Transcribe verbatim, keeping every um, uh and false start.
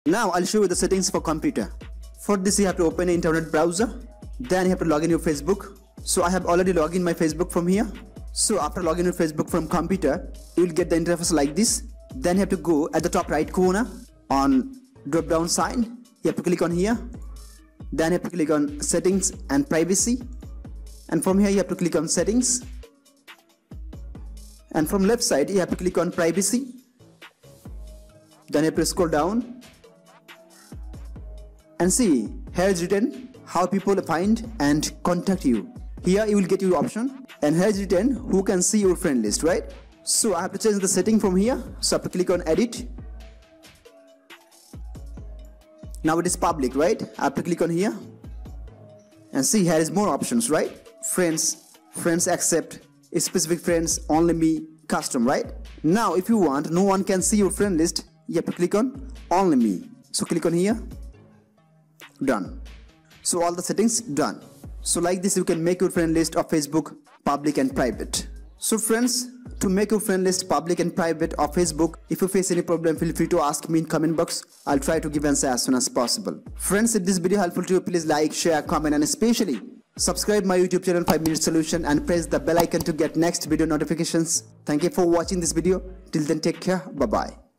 Now I'll show you the settings for computer. For this you have to open an internet browser. Then you have to log in your Facebook. So I have already logged in my Facebook from here. So after logging your Facebook from computer, you will get the interface like this. Then you have to go at the top right corner on drop down sign. You have to click on here. Then you have to click on settings and privacy. And from here you have to click on settings. And from left side you have to click on privacy. Then you have to scroll down. And see, here is written how people find and contact you. Here you will get your option. And here is written who can see your friend list, right? So I have to change the setting from here. So I have to click on edit. Now it is public, right? I have to click on here. And see, here is more options, right? Friends, friends accept, specific friends, only me, custom, right? Now if you want no one can see your friend list, you have to click on only me. So click on here. Done. So all the settings done. So like this you can make your friend list of Facebook public and private. So friends, to make your friend list public and private of Facebook, if you face any problem, feel free to ask me in comment box. I'll try to give answer as soon as possible. Friends, if this video helpful to you, please like, share, comment and especially subscribe my YouTube channel five minute solution and press the bell icon to get next video notifications. Thank you for watching this video. Till then, take care. Bye bye.